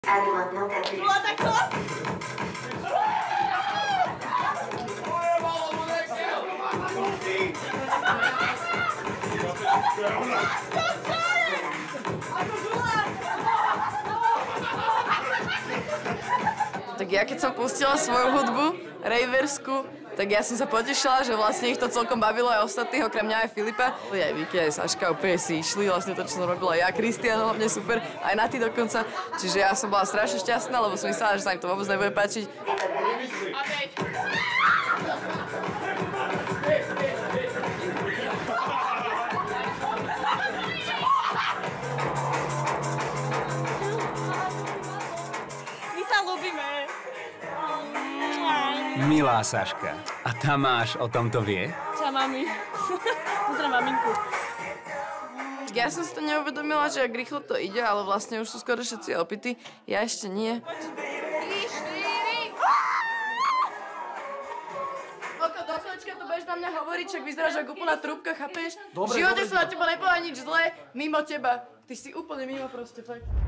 Tak ja keď som pustila svoju hudbu, raversku, tak ja som sa potešila, že vlastne ich to celkom bavilo aj ostatných, okrem mňa aj Filipa. Aj Vicky, aj Saška úplne si išli, vlastne to, čo som robila ja, Kristian, hlavne super, aj Nati dokonca. Čiže ja som bola strašne šťastná, lebo som myslela, že sa im to vôbec nebude páčiť. My sa ľúbime. Milá Saška, a Tamáš o tomto vie? Čau, mami. Pozdrav maminku. Ja som si to neuvedomila, že ak rýchlo to ide, ale vlastne už sú skoro všetci opití. Ja ešte nie. Do chvíľočka to budeš na mňa hovoriť, však vyzeráš ako úplná trúbka, chápeš? V živote som na teba nepovedala nič zlé, mimo teba. Ty si úplne mimo proste, fakt.